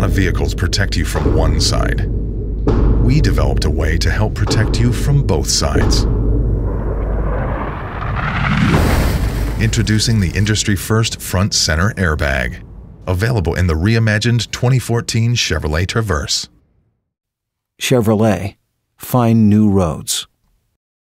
lot of vehicles protect you from one side. We developed a way to help protect you from both sides. Introducing the industry-first front center airbag, available in the reimagined 2014 Chevrolet Traverse. Chevrolet. Find new roads.